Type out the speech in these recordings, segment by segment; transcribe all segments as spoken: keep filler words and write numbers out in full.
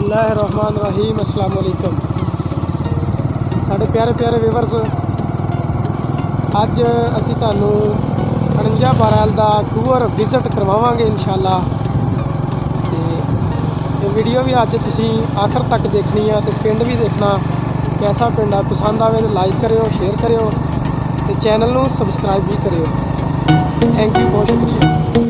बिस्मिल्लाहिर्रहमानिर्रहीम अस्सलाम वालेकुम साढ़े प्यारे प्यारे व्यूअर्स अज असी तुहानू उनंजा बारह का टूर विजिट करवावांगे इंशाअल्लाह। ते ये वीडियो भी अज तुसी आखिर तक देखनी है तो पिंड भी देखना कैसा पिंड है। पसंद आवे तो लाइक करियो, शेयर करियो तो चैनल नू सबसक्राइब भी करियो। थैंक यू, बहुत शुक्रिया।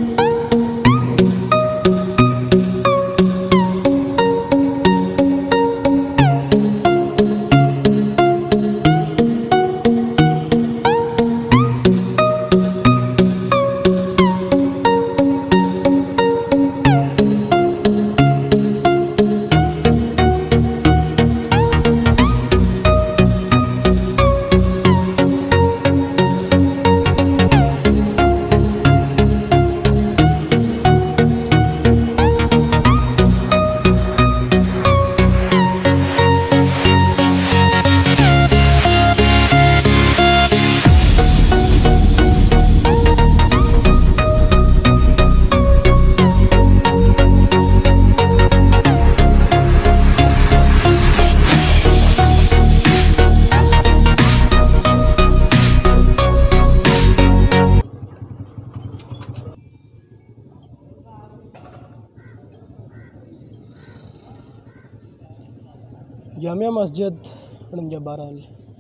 जामिया मस्जिद उनंजा बारह।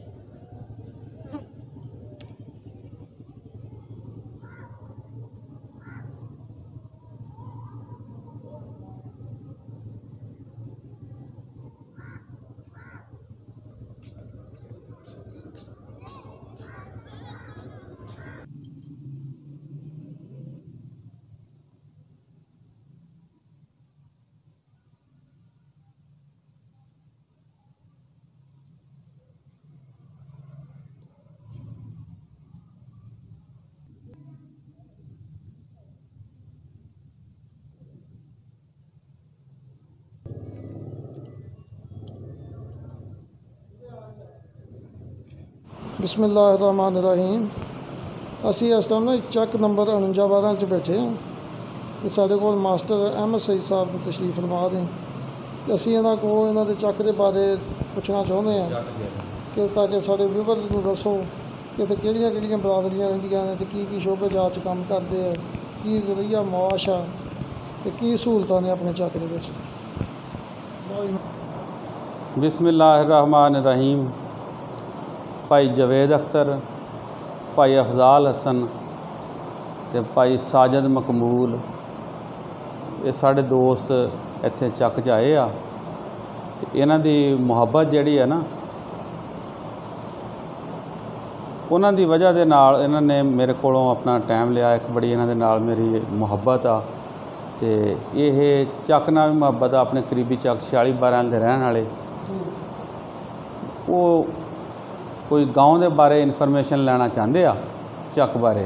बिस्मिल्लाहिर्रहमानिर्रहीम। असी इस टाइम ना चक नंबर उनंजा बारह च बैठे हैं तो साढ़े को मास्टर अहमद सईद साहब तशरीफ फरमा रहे हैं। तो असी इन्हों को इन्हों के चक के बारे पूछना चाहते हैं कि ताकि साढ़े व्यूअर्स को दसो कि तो किहड़ियां किहड़ियां बरादरियां रहिंदियां ने, की की शोबे जात च काम करते हैं, की जरिया मुआश आ ते की सहूलतां ने अपने चक दे विच। बिस्मिल्लाहिर्रहमानिर्रहीम। भाई जवेद अख्तर, भाई अफजाल हसन ते भाई साजिद मकबूल, ये साढ़े दोस्त इत्थे चक च आए आ। ते इन्हां दी मुहब्बत जिहड़ी है ना, उन्हां दी वजह दे नाल इन्हां ने मेरे कोलों अपना टाइम लिया। एक बड़ी इन्हां दे नाल मेरी मुहब्बत आ ते ये चक नाल भी मुहब्बत आ। अपने करीबी चक छियाली बारह दे रहण वाले वो कोई गाँव के बारे इन्फॉर्मेशन लेना चाहते आ चक बारे,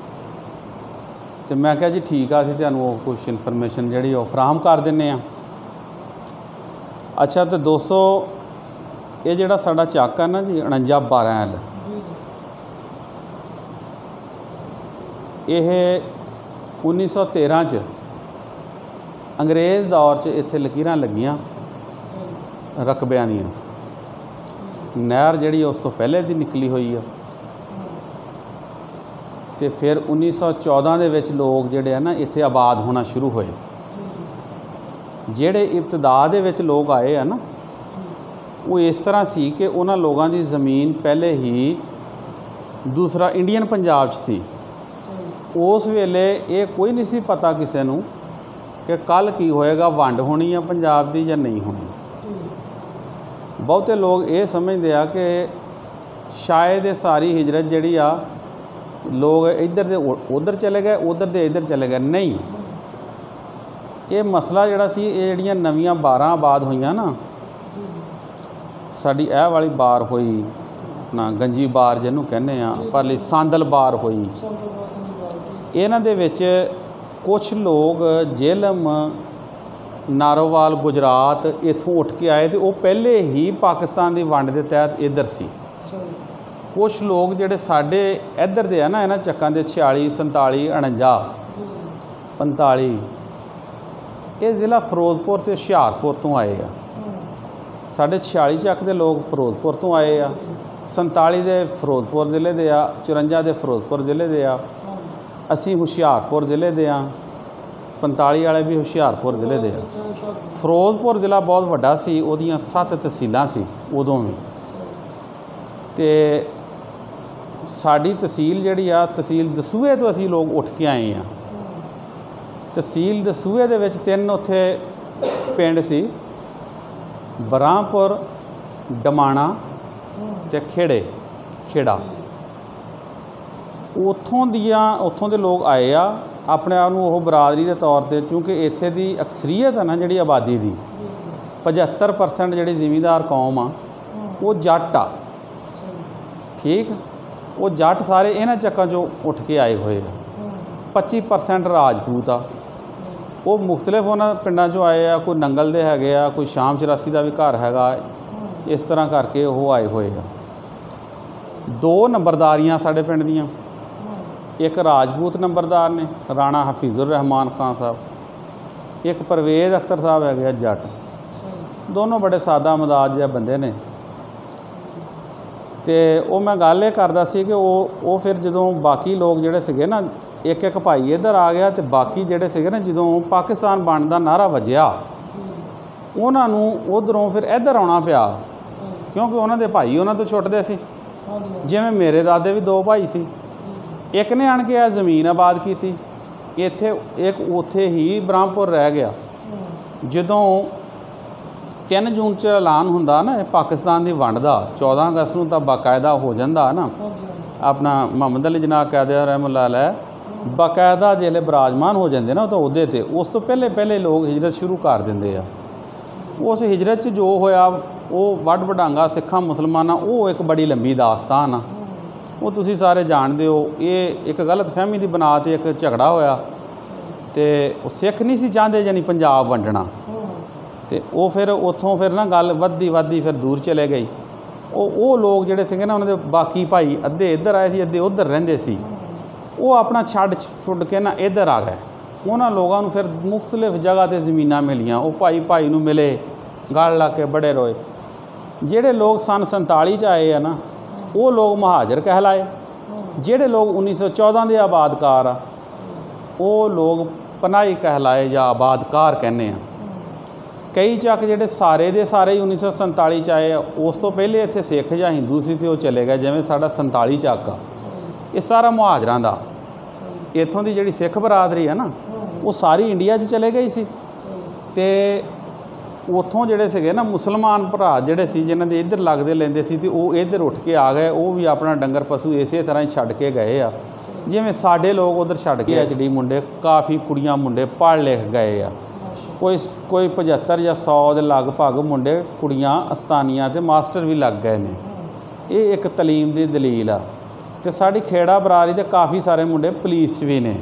तो मैं क्या जी ठीक आ, असीं तुहानूं कुछ इन्फॉर्मेशन जिहड़ी वो फराहम कर दिंदे आ। अच्छा तो दोस्तों, ये जिहड़ा साडा चक है ना जी उनंजा बारह एल, यह उन्नीस सौ तेरह च अंग्रेज़ दौर च इत्थे लकीरां लगियां रकबियां दियां। नहर जिहड़ी उस तो पहले दी निकली हुई है। तो फिर उन्नीस सौ चौदह दे विच लोग जिहड़े ना इत्थे आबाद होना शुरू होए। जिहड़े इब्तदा दे विच लोग आए हैं ना, वो इस तरह सी कि उन्हां लोगों की ज़मीन पहले ही दूसरा इंडियन पंजाब च सी। उस वेले ये कोई नहीं सी पता किसी नूं कि कल की होएगा, वंड होनी है पंजाब दी या नहीं होनी। बहुते लोग ये समझते आ कि शायद ये सारी हिजरत जिहड़ी आ लोग इधर दे उधर चले गए, उधर दे इधर चले गए। नहीं, ये मसला जिहड़ा सी, ये जिहड़ियां नवीं बारां आबाद होईयां ना, साडी एह वाली बार होई अपना गंजी बार जिहनूं कहने आ, परली सांदल बार होई। इन्हां दे विच कुछ लोग जेलम नारोवाल गुजरात इत्थों उठ के आए तो वो पहले ही पाकिस्तान की वंड के तहत इधर सी। कुछ लोग जिहड़े साडे इधर दे है ना, इन्हां चक्कां दे छियाली संताली उणंजा पंताली ਇਹ ਜ਼ਿਲ੍ਹਾ ਫਿਰੋਜ਼ਪੁਰ ਤੇ ਹੁਸ਼ਿਆਰਪੁਰ ਤੋਂ ਆਏ ਆ। ਸਾਡੇ ਛਿਆਲੀ ਚੱਕ ਦੇ ਲੋਕ ਫਿਰੋਜ਼ਪੁਰ ਤੋਂ ਆਏ ਆ, ਸੰਤਾਲੀ ਦੇ ਫਿਰੋਜ਼ਪੁਰ ਜ਼ਿਲ੍ਹੇ ਦੇ ਆ, ਚੁਰੰਜਾ ਦੇ ਫਿਰੋਜ਼ਪੁਰ ਜ਼ਿਲ੍ਹੇ ਦੇ ਆ, ਅਸੀਂ ਹੁਸ਼ਿਆਰਪੁਰ ਜ਼ਿਲ੍ਹੇ ਦੇ ਆ, ਪੰਤਾਲੀ ਵਾਲੇ ਵੀ ਹੁਸ਼ਿਆਰਪੁਰ ਜ਼ਿਲ੍ਹੇ ਦੇ ਆ। ਫਿਰੋਜ਼ਪੁਰ ਜ਼ਿਲ੍ਹਾ ਬਹੁਤ ਵੱਡਾ ਸੀ, ਉਹਦੀਆਂ ਸੱਤ ਤਹਿਸੀਲਾਂ ਸੀ ਉਦੋਂ ਵੀ। ਤੇ ਸਾਡੀ ਤਹਿਸੀਲ ਜਿਹੜੀ ਆ, ਤਹਿਸੀਲ ਦਸੂਹੇ ਤੋਂ ਅਸੀਂ ਲੋਕ ਉੱਠ ਕੇ ਆਏ ਆ। ਤਹਿਸੀਲ ਦਸੂਹੇ ਦੇ ਵਿੱਚ ਤਿੰਨ ਉੱਥੇ ਪਿੰਡ ਸੀ, ਬਰਾਂਪੁਰ, ਡਮਾਣਾ ਤੇ ਖੇੜੇ ਖੇੜਾ। ਉੱਥੋਂ ਦੀਆਂ ਉੱਥੋਂ ਦੇ ਲੋਕ ਆਏ ਆ, ਆਪਣੇ ਆਪ ਨੂੰ ਉਹ ਬਰਾਦਰੀ ਦੇ ਤੌਰ 'ਤੇ, ਕਿਉਂਕਿ ਇੱਥੇ ਦੀ ਅਕਸਰੀਅਤ ਹੈ ਨਾ ਜਿਹੜੀ ਆਬਾਦੀ ਦੀ, ਪਝੱਤਰ ਪਰਸੈਂਟ ਜਿਹੜੀ ਜ਼ਿਮੀਂਦਾਰ ਕੌਮ ਆ ਉਹ ਜੱਟ ਆ। ਠੀਕ, ਉਹ ਜੱਟ ਸਾਰੇ ਇਹਨਾਂ ਚੱਕਾਂ 'ਚੋਂ ਉੱਠ ਕੇ ਆਏ ਹੋਏ ਆ। ਪੱਚੀ ਪਰਸੈਂਟ ਰਾਜਪੂਤ ਆ, ਉਹ ਮੁਖਤਲਿਫ ਉਹਨਾਂ ਪਿੰਡਾਂ 'ਚੋਂ ਆਏ ਆ। ਕੋਈ ਨੰਗਲ ਦੇ ਹੈਗੇ ਆ, ਕੋਈ ਸ਼ਾਮ ਚੁਰਾਸੀ ਦਾ ਵੀ ਘਰ ਹੈਗਾ, ਇਸ ਤਰ੍ਹਾਂ ਕਰਕੇ ਉਹ ਆਏ ਹੋਏ ਆ। ਦੋ ਨੰਬਰਦਾਰੀਆਂ ਸਾਡੇ ਪਿੰਡ ਦੀਆਂ, ਇੱਕ ਰਾਜਪੂਤ ਨੰਬਰਦਾਰ ਨੇ ਰਾਣਾ ਹਫੀਜ਼ੁਰ ਰਹਿਮਾਨ ਖਾਨ ਸਾਹਿਬ, ਇੱਕ ਪਰਵੇਜ਼ ਅਖਤਰ ਸਾਹਿਬ ਹੈਗੇ ਆ ਜੱਟ। ਦੋਨੋਂ ਬੜੇ ਸਾਦਾ ਮਦਾਜ ਜਿਹੇ ਬੰਦੇ ਨੇ। ਤੇ ਉਹ ਮੈਂ ਗੱਲ ਇਹ ਕਰਦਾ ਸੀ ਕਿ ਉਹ ਉਹ ਫਿਰ ਜਦੋਂ ਬਾਕੀ ਲੋਕ ਜਿਹੜੇ ਸੀਗੇ ਨਾ, ਇੱਕ ਇੱਕ ਭਾਈ ਇੱਧਰ ਆ ਗਿਆ, ਤੇ ਬਾਕੀ ਜਿਹੜੇ ਸੀਗੇ ਨਾ, ਜਦੋਂ ਪਾਕਿਸਤਾਨ ਬਣਨ ਦਾ ਨਾਅਰਾ ਵੱਜਿਆ, ਉਹਨਾਂ ਨੂੰ ਉੱਧਰੋਂ ਫਿਰ ਇੱਧਰ ਆਉਣਾ ਪਿਆ, ਕਿਉਂਕਿ ਉਹਨਾਂ ਦੇ ਭਾਈ ਉਹਨਾਂ ਤੋਂ ਛੁੱਟਦੇ ਸੀ। ਜਿਵੇਂ ਮੇਰੇ ਦਾਦੇ ਵੀ ਦੋ ਭਾਈ ਸੀ, ਇੱਕ ਨੇ ਆਣ ਕੇ ਆ ਜ਼ਮੀਨ ਆਬਾਦ ਕੀਤੀ ਇੱਥੇ, ਇੱਕ ਉੱਥੇ ਹੀ ਬ੍ਰਹਮਪੁਰ ਰਹਿ ਗਿਆ। ਜਦੋਂ ਤਿੰਨ ਜੂਨ 'ਚ ਐਲਾਨ ਹੁੰਦਾ ਨਾ ਇਹ ਪਾਕਿਸਤਾਨ ਦੀ ਵੰਡ ਦਾ, ਚੌਦਾਂ ਅਗਸਤ ਨੂੰ ਤਾਂ ਬਾਕਾਇਦਾ ਹੋ ਜਾਂਦਾ ਨਾ, ਆਪਣਾ ਮੁਹੰਮਦ ਅਲੀ ਜਨਾਬ ਕਾਇਦੇ ਰਹਿਮਤੁல்லாਹ ਅਲੈਹ ਬਾਕਾਇਦਾ ਜਿਹੜੇ ਬਰਾਜਮਾਨ ਹੋ ਜਾਂਦੇ ਨਾ ਉਹ ਤਾਂ ਉਹਦੇ 'ਤੇ, ਉਸ ਤੋਂ ਪਹਿਲੇ ਪਹਿਲੇ ਲੋਕ ਹਿਜਰਤ ਸ਼ੁਰੂ ਕਰ ਦਿੰਦੇ ਆ। ਉਸ ਹਿਜਰਤ 'ਚ ਜੋ ਹੋਇਆ ਉਹ ਵੱਡ ਵਡਾਂਗਾ ਸਿੱਖਾਂ ਮੁਸਲਮਾਨਾਂ, ਉਹ ਇੱਕ ਬੜੀ ਲੰਬੀ ਦਾਸਤਾਨ ਆ, ਉਹ ਤੁਸੀਂ ਸਾਰੇ ਜਾਣਦੇ ਹੋ। ਇਹ ਇੱਕ ਗਲਤਫਹਿਮੀ ਦੀ ਬਣਾ 'ਤੇ ਇੱਕ ਝਗੜਾ ਹੋਇਆ, ਤੇ ਉਹ ਸਿੱਖ ਨਹੀਂ ਸੀ ਚਾਹੁੰਦੇ ਯਾਨੀ ਪੰਜਾਬ ਵੰਡਣਾ, ਤੇ ਉਹ ਫਿਰ ਉੱਥੋਂ ਫਿਰ ਨਾ ਗੱਲ ਵੱਧਦੀ ਵੱਧਦੀ ਫਿਰ ਦੂਰ ਚਲੇ ਗਈ। ਉਹ ਉਹ ਲੋਕ ਜਿਹੜੇ ਸੀਗੇ ਨਾ, ਉਹਨਾਂ ਦੇ ਬਾਕੀ ਭਾਈ ਅੱਧੇ ਇੱਧਰ ਆਏ ਸੀ, ਅੱਧੇ ਉੱਧਰ ਰਹਿੰਦੇ ਸੀ, ਉਹ ਆਪਣਾ ਛੱਡ ਛੁੱਟ ਕੇ ਨਾ ਇੱਧਰ ਆ ਗਏ। ਉਹਨਾਂ ਲੋਕਾਂ ਨੂੰ ਫਿਰ ਮੁਖਤਲਿਫ ਜਗ੍ਹਾ 'ਤੇ ਜ਼ਮੀਨਾਂ ਮਿਲੀਆਂ, ਉਹ ਭਾਈ ਭਾਈ ਨੂੰ ਮਿਲੇ, ਗਲ ਲਾ ਕੇ ਬੜੇ ਰੋਏ। ਜਿਹੜੇ ਲੋਕ ਸੰਨ ਸੰਤਾਲੀ 'ਚ ਆਏ ਆ ਨਾ, ਉਹ ਲੋਕ ਮੁਹਾਜਰ ਕਹਿਲਾਏ। ਜਿਹੜੇ ਲੋਕ ਉੱਨੀ ਸੌ ਚੌਦਾਂ ਦੇ ਆਬਾਦਕਾਰ ਆ, ਉਹ ਲੋਕ ਪਨਾਹੀ ਕਹਿਲਾਏ ਜਾਂ ਆਬਾਦਕਾਰ ਕਹਿੰਦੇ ਆ। ਕਈ ਚੱਕ ਜਿਹੜੇ ਸਾਰੇ ਦੇ ਸਾਰੇ ਹੀ ਉੱਨੀ ਸੌ ਸੰਤਾਲੀ 'ਚ ਆਏ ਆ, ਉਸ ਤੋਂ ਪਹਿਲੇ ਇੱਥੇ ਸਿੱਖ ਜਾਂ ਹਿੰਦੂ ਸੀ ਤੇ ਉਹ ਚਲੇ ਗਏ। ਜਿਵੇਂ ਸਾਡਾ ਸੰਤਾਲੀ ਚੱਕ ਆ, ਇਹ ਸਾਰਾ ਮੁਹਾਜਰਾਂ ਦਾ। ਇੱਥੋਂ ਦੀ ਜਿਹੜੀ ਸਿੱਖ ਬਰਾਦਰੀ ਆ ਨਾ, ਉਹ ਸਾਰੀ ਇੰਡੀਆ 'ਚ ਚਲੇ ਗਈ ਸੀ, ਤੇ ਉੱਥੋਂ ਜਿਹੜੇ ਸੀਗੇ ਨਾ ਮੁਸਲਮਾਨ ਭਰਾ ਜਿਹੜੇ ਸੀ, ਜਿਨ੍ਹਾਂ ਦੇ ਇੱਧਰ ਲੱਗਦੇ ਲੈਂਦੇ ਸੀ, ਤੇ ਉਹ ਇੱਧਰ ਉੱਠ ਕੇ ਆ ਗਏ। ਉਹ ਵੀ ਆਪਣਾ ਡੰਗਰ ਪਸ਼ੂ ਇਸੇ ਤਰ੍ਹਾਂ ਹੀ ਛੱਡ ਕੇ ਗਏ ਆ, ਜਿਵੇਂ ਸਾਡੇ ਲੋਕ ਉੱਧਰ ਛੱਡ ਕੇ ਐਚ ਡੀ ਮੁੰਡੇ, ਕਾਫੀ ਕੁੜੀਆਂ ਮੁੰਡੇ ਪੜ੍ਹ ਲਿਖ ਗਏ ਆ। ਕੋਈ ਕੋਈ ਪਝੱਤਰ ਜਾਂ ਸੌ ਦੇ ਲਗਭਗ ਮੁੰਡੇ ਕੁੜੀਆਂ ਅਸਤਾਨੀਆਂ ਤੇ ਮਾਸਟਰ ਵੀ ਲੱਗ ਗਏ ਨੇ। ਇਹ ਇੱਕ ਤਾਲੀਮ ਦੀ ਦਲੀਲ ਆ। ਤੇ ਸਾਡੀ ਖੇੜਾ ਬਰਾਦਰੀ ਦੇ ਕਾਫੀ ਸਾਰੇ ਮੁੰਡੇ ਪੁਲਿਸ 'ਚ ਵੀ ਨੇ।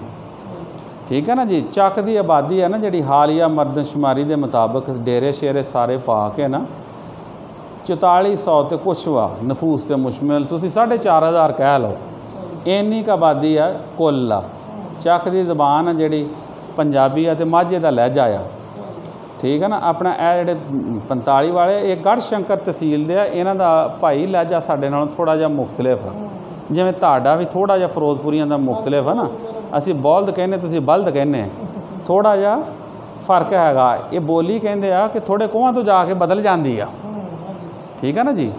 ਠੀਕ ਹੈ ਨਾ ਜੀ। ਚੱਕ ਦੀ ਆਬਾਦੀ ਹੈ ਨਾ ਜਿਹੜੀ, ਹਾਲੀਆ ਮਰਦਮਸ਼ੁਮਾਰੀ ਦੇ ਮੁਤਾਬਕ ਡੇਰੇ ਸ਼ੇਰੇ ਸਾਰੇ ਪਾ ਕੇ ਨਾ ਚੁਤਾਲੀ ਸੌ ਤੇ ਕੁਛ ਵਾ ਨਫੂਸ ਤੇ ਮੁਸ਼ਮਿਲ, ਤੁਸੀਂ ਸਾਢੇ ਚਾਰ ਹਜ਼ਾਰ ਕਹਿ ਲਓ, ਇੰਨੀ ਕੁ ਆਬਾਦੀ ਆ ਕੁੱਲ ਆ। ਚੱਕ ਦੀ ਜ਼ਬਾਨ ਆ ਜਿਹੜੀ ਪੰਜਾਬੀ ਆ, ਤੇ ਮਾਝੇ ਦਾ ਲਹਿਜਾ ਆ। ਠੀਕ ਹੈ ਨਾ। ਆਪਣਾ ਇਹ ਜਿਹੜੇ ਪੰਤਾਲੀ ਵਾਲੇ, ਇਹ ਗੜ੍ਹ ਸ਼ੰਕਰ ਤਹਿਸੀਲ ਦੇ ਆ, ਇਹਨਾਂ ਦਾ ਭਾਈ ਲਹਿਜਾ ਸਾਡੇ ਨਾਲੋਂ ਥੋੜ੍ਹਾ ਜਿਹਾ ਮੁਖਤਲਿਫ ਆ। ਜਿਵੇਂ ਤੁਹਾਡਾ ਵੀ ਥੋੜ੍ਹਾ ਜਿਹਾ ਫਿਰੋਜ਼ਪੁਰੀਆਂ ਦਾ ਮੁਖਤਲਿਫ ਆ ਨਾ, ਅਸੀਂ ਬਲਦ ਕਹਿੰਦੇ, ਤੁਸੀਂ ਬਲਦ ਕਹਿੰਦੇ, ਥੋੜ੍ਹਾ ਜਿਹਾ ਫਰਕ ਹੈਗਾ। ਇਹ ਬੋਲੀ ਕਹਿੰਦੇ ਆ ਕਿ ਥੋੜ੍ਹੇ ਕੋਹਾਂ ਤੋਂ ਜਾ ਕੇ ਬਦਲ ਜਾਂਦੀ ਆ। ਠੀਕ ਹੈ ਨਾ ਜੀ।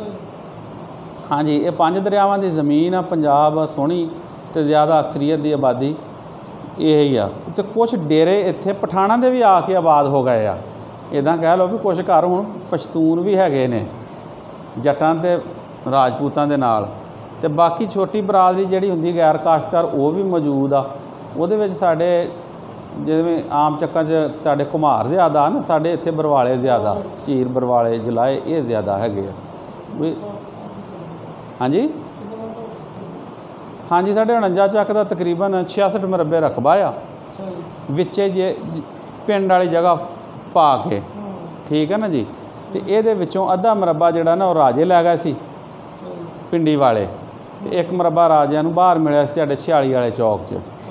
ਹਾਂਜੀ, ਇਹ ਪੰਜ ਦਰਿਆਵਾਂ ਦੀ ਜ਼ਮੀਨ ਆ, ਪੰਜਾਬ ਸੋਹਣੀ, ਤੇ ਜ਼ਿਆਦਾ ਅਕਸਰੀਅਤ ਦੀ ਆਬਾਦੀ ਇਹ ਹੀ ਆ। ਅਤੇ ਕੁਛ ਡੇਰੇ ਇੱਥੇ ਪਠਾਣਾਂ ਦੇ ਵੀ ਆ ਕੇ ਆਬਾਦ ਹੋ ਗਏ ਆ। ਇੱਦਾਂ ਕਹਿ ਲਓ ਵੀ ਕੁਛ ਘਰ ਹੁਣ ਪਸ਼ਤੂਨ ਵੀ ਹੈਗੇ ਨੇ ਜੱਟਾਂ ਅਤੇ ਰਾਜਪੂਤਾਂ ਦੇ ਨਾਲ। ਅਤੇ ਬਾਕੀ ਛੋਟੀ ਬਰਾਦਰੀ ਜਿਹੜੀ ਹੁੰਦੀ ਗੈਰ ਕਾਸ਼ਤਕਾਰ, ਉਹ ਵੀ ਮੌਜੂਦ ਆ। ਉਹਦੇ ਵਿੱਚ ਸਾਡੇ ਜਿਵੇਂ ਆਮ ਚੱਕਾਂ 'ਚ ਤੁਹਾਡੇ ਘੁਮਾਰ ਜ਼ਿਆਦਾ ਨਾ, ਸਾਡੇ ਇੱਥੇ ਬਰਵਾਲੇ ਜ਼ਿਆਦਾ, ਝੀਰ ਬਰਵਾਲੇ ਜਲਾਏ ਇਹ ਜ਼ਿਆਦਾ ਹੈਗੇ ਆ ਵੀ। ਹਾਂਜੀ ਹਾਂਜੀ, ਸਾਡੇ ਉਣੰਜਾ ਚੱਕ ਦਾ ਤਕਰੀਬਨ ਛਿਆਸਠ ਮਰਬੇ ਰਕਬਾ ਆ, ਵਿੱਚੇ ਜੇ ਪਿੰਡ ਵਾਲੀ ਜਗ੍ਹਾ ਪਾ ਕੇ। ਠੀਕ ਹੈ ਨਾ ਜੀ। ਅਤੇ ਇਹਦੇ ਵਿੱਚੋਂ ਅੱਧਾ ਮਰਬਾ ਜਿਹੜਾ ਨਾ ਉਹ ਰਾਜੇ ਲੈ ਗਏ ਸੀ ਪਿੰਡੀ ਵਾਲੇ, ਅਤੇ ਇੱਕ ਮਰਬਾ ਰਾਜਿਆਂ ਨੂੰ ਬਾਹਰ ਮਿਲਿਆ ਸੀ ਸਾਡੇ ਛਿਆਲੀ ਵਾਲੇ ਚੌਕ 'ਚ।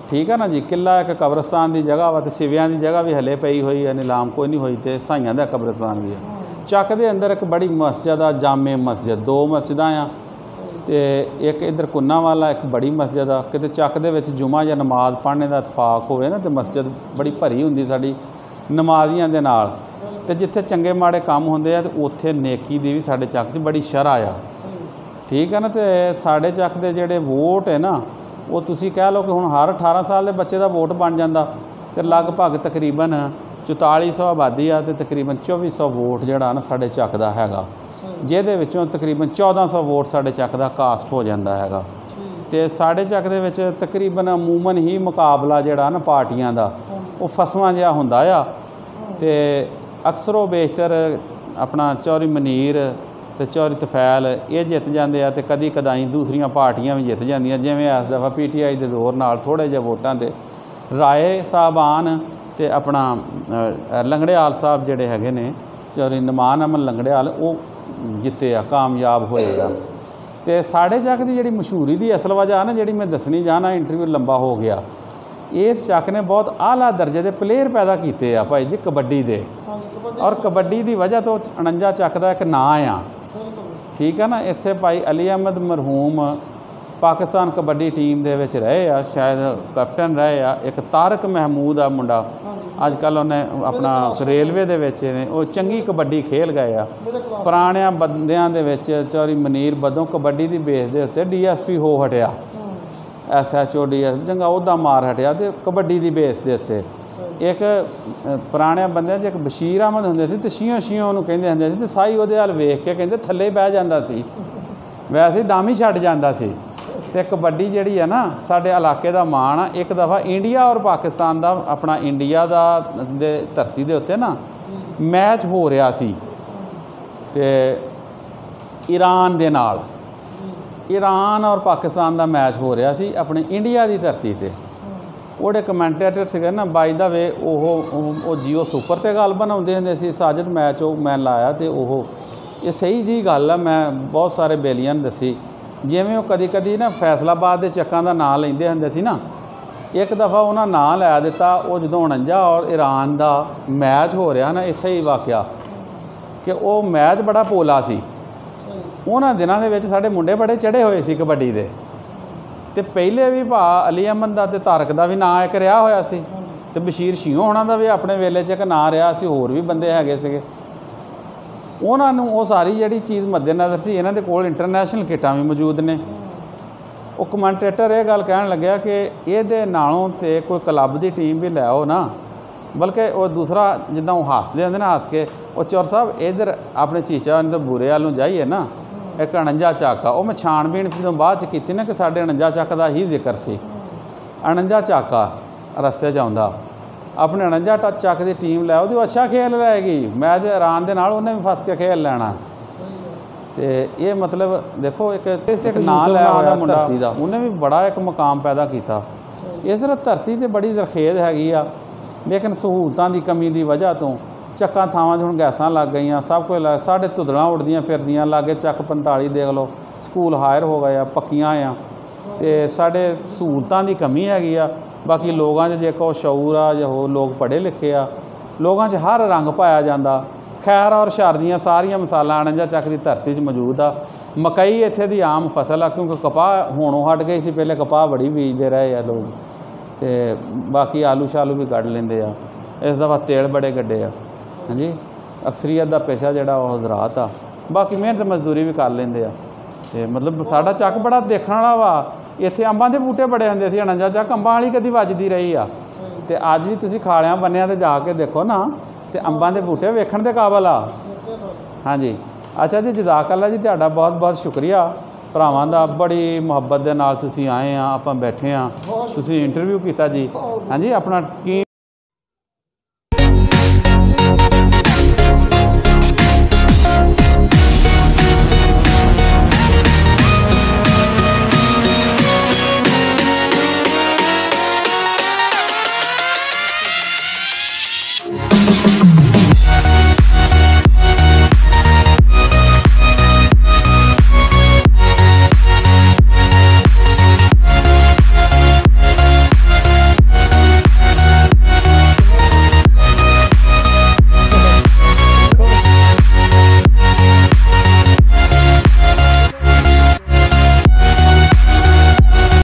ठीक है ना जी। किला एक कब्रस्तान की जगह वा, तो सिवियां की जगह भी हले पई हुई है, नीलाम कोई नहीं हुई, तो साइयां दा कब्रस्तान भी है। ਚੱਕ ਦੇ अंदर एक बड़ी मस्जिद आ, जामे मस्जिद, दो मस्जिदां आ, तो एक इधर कुन्ना वाला एक बड़ी मस्जिद आ। किते ਚੱਕ ਦੇ ਵਿੱਚ जुमा या नमाज पढ़ने का इतफाक होवे ना, तो मस्जिद बड़ी भरी हुंदी साडी नमाजियां दे नाल, ते जिथे चंगे माड़े काम होंदे आ ते उत्थे नेकी दी भी साडे ਚੱਕ 'ਚ बड़ी शरह आ। ठीक है ना। तो साडे ਚੱਕ ਦੇ ਜਿਹੜੇ वोट है ना, वो तुसीं कह लो कि हुण हर अठारह साल के बच्चे का वोट बन जाता, तो लगभग तकरीबन चौताली सौ आबादी आ, तो तकरीबन चौबी सौ वोट जोड़ा ना साडे ਚੱਕ ਦਾ हैगा, ਜਿਹਦੇ ਵਿੱਚੋਂ तकरीबन चौदह सौ वोट साडे ਚੱਕ ਦਾ कास्ट हो जाता हैगा। तो साडे ਚੱਕ ਦੇ ਵਿੱਚ तकरीबन अमूमन ही मुकाबला जोड़ा ना पार्टियां का वो फसवां जिहा हुंदा आ, तो अक्सरों बेशतर अपना चौरी मनीर तो चौरी तफैल ये जित जाते हैं, तो कदी कदाई दूसरियां पार्टियां भी जित जांदियां, जिवें इस दफ़ा पी टी आई के जोर नाल थोड़े जे वोटां ते राए साहबान ते अपना लंगड़ेयाल साहब जिहड़े हैगे ने चौरी नमान अमन लंगड़ेयाल वो जिते आ, कामयाब होए आ। तो साढ़े ਚੱਕ की जिहड़ी मशहूरी की असल वजह ना जिहड़ी मैं दसनी जाना, इंटरव्यू लंबा हो गया, इस ਚੱਕ ने बहुत आला दर्जे के प्लेयर पैदा किए आ भाई जी कबड्डी दे, और कबड्डी की वजह तो उनंजा ਚੱਕ का एक नाँ आ। ठीक है ना। इत्थे भाई अली अहमद मरहूम पाकिस्तान कबड्डी टीम दे विच रहे आ, शायद कैप्टन रहे आ। एक तारक महमूद आ मुंडा, अजकल उन्हें अपना रेलवे दे विच ने वो चंगी कबड्डी खेल गए आ। पुराने बंदियां दे विच चौरी मनीर बदों कबड्डी की बेस दे उत्ते डी एस पी हो हटिया, S H O D S Janga उहदा मार हटिया, तो कबड्डी की बेस दे उत्ते एक पुराने बंदियां च एक बशीर अहमद हुंदे सी, तो शियों शियों उहनूं कहिंदे हुंदे सी, तो साई उहदे हल वेख के कहिंदे थल्ले बह जांदा सी, वैसे ही दम ही छड्ड जांदा सी। तो कबड्डी जिहड़ी है ना साडे इलाके दा मान आ। एक दफ़ा इंडिया और पाकिस्तान दा अपना इंडिया दा दे धरती दे उत्ते ना मैच हो रहा सी, ते ईरान दे नाल, ईरान और पाकिस्तान दा मैच हो रहा सी अपने इंडिया दी धरती ते। ਉਹਦੇ ਕਮੈਂਟੇਟਰ ਸੀਗੇ ਨਾ ਬਾਈ ਦਾ ਵੇ ਉਹ ਉਹ ਜੀਓ ਸੁਪਰ 'ਤੇ ਗੱਲ ਬਣਾਉਂਦੇ ਹੁੰਦੇ ਸੀ, ਸਾਜਦ ਮੈਚ ਉਹ ਮੈਂ ਲਾਇਆ, ਤੇ ਉਹ ਇਹ ਸਹੀ ਜੀ ਗੱਲ ਆ। ਮੈਂ ਬਹੁਤ ਸਾਰੇ ਬੇਲੀਆਂ ਨੂੰ ਦੱਸੀ, ਜਿਵੇਂ ਉਹ ਕਦੀ ਕਦੀ ਨਾ ਫੈਸਲਾਬਾਦ ਦੇ ਚੱਕਾਂ ਦਾ ਨਾਂ ਲੈਂਦੇ ਹੁੰਦੇ ਸੀ ਨਾ, ਇੱਕ ਦਫਾ ਉਹਨਾਂ ਨਾਂ ਲੈ ਦਿੱਤਾ। ਉਹ ਜਦੋਂ ਉਣੰਜਾ ਔਰ ਈਰਾਨ ਦਾ ਮੈਚ ਹੋ ਰਿਹਾ ਨਾ, ਇਹ ਸਹੀ ਵਾਕਿਆ ਕਿ ਉਹ ਮੈਚ ਬੜਾ ਪੋਲਾ ਸੀ। ਉਹਨਾਂ ਦਿਨਾਂ ਦੇ ਵਿੱਚ ਸਾਡੇ ਮੁੰਡੇ ਬੜੇ ਚੜ੍ਹੇ ਹੋਏ ਸੀ ਕਬੱਡੀ ਦੇ, तो पहले भी भा अली अहमद का तो तारक का भी नाँ एक रहा होया सी, तो बशीर शियों होना का भी अपने वेले च एक नाँ रहा सी, होर भी बंदे हैगे सीगे। उन्होंने वो सारी जिहड़ी चीज़ मद्देनज़र सी, इन्हां दे कोल इंटरनैशनल किटां भी मौजूद ने। वो कमेंटेटर ये गल कहन लग्या कि इहदे नालों ते कोई क्लब की टीम भी लै आओ ना, बल्कि वो दूसरा जिद्दां वो हसदे हुंदे ना हस के, वो चौर साहब इधर अपने चीचा तो बुरे वाल नूं जाइए ना, एक उणंजा ਚੱਕ आ। वो मैं छाणबीन जो बाद च की ना कि साढ़े उणंजा ਚੱਕ का ही जिक्र से उणंजा ਚੱਕ आ रस्ते च आउंदा, अपने उणंजा ਚੱਕ की टीम लै वो अच्छा खेल लैगी, मैच ईरान दे नाल उन्हें भी फस के खेल लैना। तो ये मतलब देखो एक एक नां लै होया धरती का, उन्हें भी बड़ा एक मुकाम पैदा किया। इस तरह धरती तो बड़ी जरखेज हैगी आ, लेकिन सहूलतां की कमी की वजह तो ਚੱਕਾਂ ਥਾਵਾਂ 'ਚ ਹੁਣ ਗੈਸਾਂ ਲੱਗ ਗਈਆਂ, ਸਭ ਕੁਝ ਲੱਗ, ਸਾਡੇ ਧੁੱਦੜਾਂ ਉੱਡਦੀਆਂ ਫਿਰਦੀਆਂ, ਲਾਗੇ ਚੱਕ ਪੰਤਾਲੀ ਦੇਖ ਲਓ, ਸਕੂਲ ਹਾਇਰ ਹੋ ਗਏ ਆ, ਪੱਕੀਆਂ ਆ, ਤੇ ਸਾਡੇ ਸਹੂਲਤਾਂ ਦੀ ਕਮੀ ਹੈਗੀ ਆ। ਬਾਕੀ ਲੋਕਾਂ 'ਚ ਜੇ ਕੋ ਸ਼ਊਰ ਆ ਜਾਂ ਹੋਰ ਲੋਕ ਪੜ੍ਹੇ ਲਿਖੇ ਆ, ਲੋਕਾਂ 'ਚ ਹਰ ਰੰਗ ਪਾਇਆ ਜਾਂਦਾ। ਖੈਰ ਔਰ ਸ਼ਰ ਦੀਆਂ ਸਾਰੀਆਂ ਮਿਸਾਲਾਂ ਉਣੰਜਾ ਚੱਕ ਦੀ ਧਰਤੀ 'ਚ ਮੌਜੂਦ ਆ। ਮਕਈ ਇੱਥੇ ਦੀ ਆਮ ਫਸਲ ਆ, ਕਿਉਂਕਿ ਕਪਾਹ ਹੋਣੋਂ ਹਟ ਗਈ ਸੀ, ਪਹਿਲੇ ਕਪਾਹ ਬੜੀ ਬੀਜਦੇ ਰਹੇ ਆ ਲੋਕ, ਤੇ ਬਾਕੀ ਆਲੂ ਸ਼ਾਲੂ ਵੀ ਕੱਢ ਲੈਂਦੇ ਆ। ਇਸ ਦਫਾ ਤੇਲ ਬੜੇ ਗੱਡੇ ਆ। हाँ जी, अक्सरीत का पेशा जोड़ा वह ज़रात आ, बाकी मेहनत मजदूरी भी कर लेंदे आ। ते मतलब साडा ਚੱਕ बड़ा देखने वाला वा। इत्थे अंबां दे बूटे बड़े हुंदे सी, उणंजा ਚੱਕ अंबां वाली कदी वजदी रही आ, ते अज भी तुसीं खालियां बन्नियां ते जाके देखो ना, ते अंबां दे बूटे वेखण दे काबल आ। हाँ जी, अच्छा जी, जज़ाकल्ला जी, तुहाडा बहुत बहुत शुक्रिया भरावां दा, बड़ी मुहब्बत दे नाल तुसीं आए आ, आपां बैठे आ, तुसीं इंटरव्यू कीता जी। हाँ जी, अपना कीम